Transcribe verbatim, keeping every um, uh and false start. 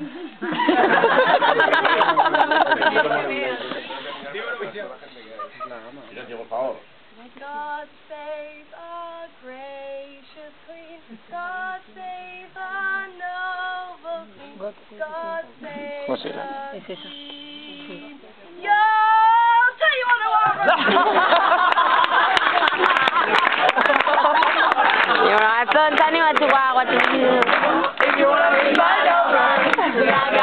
Silencio, por favor. God save our gracious Queen. God save our noble Queen. God save ¿Cómo será? our Es esa. Queen. Yo, tell you what I want. You're right, but anyway, to walk, what do you do? If you want to be my lover,